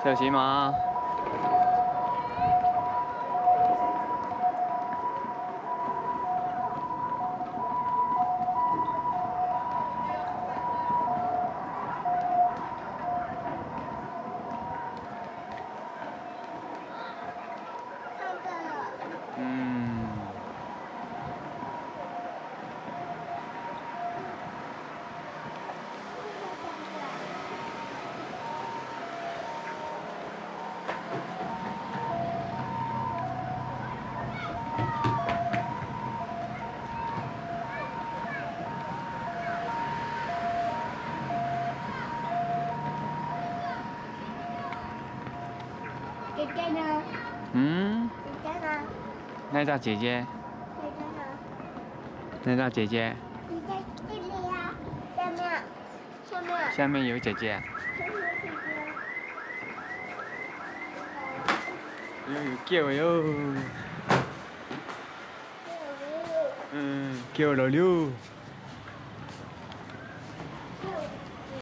小心吗？嗯。 姐姐呢？ 嗯？ 姐姐呢？ 那叫姐姐。 姐姐呢？ 那叫姐姐。 姐姐这里呀，下面，下面。 下面有姐姐。 下面有姐姐。 有叫哟。叫了溜。